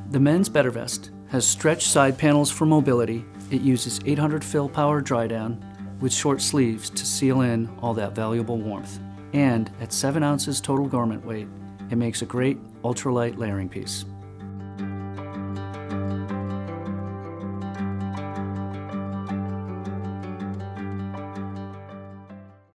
The men's Better Vest has stretch side panels for mobility. It uses 800 fill power DriDown with short sleeves to seal in all that valuable warmth. And at 7 ounces total garment weight, it makes a great ultralight layering piece.